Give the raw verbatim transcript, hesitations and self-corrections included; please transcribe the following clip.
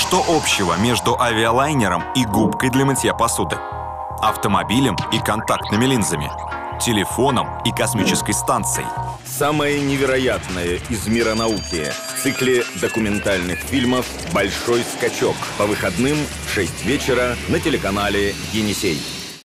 Что общего между авиалайнером и губкой для мытья посуды? Автомобилем и контактными линзами? Телефоном и космической станцией? Самое невероятное из мира науки в цикле документальных фильмов «Большой скачок» по выходным в шесть вечера на телеканале «Енисей».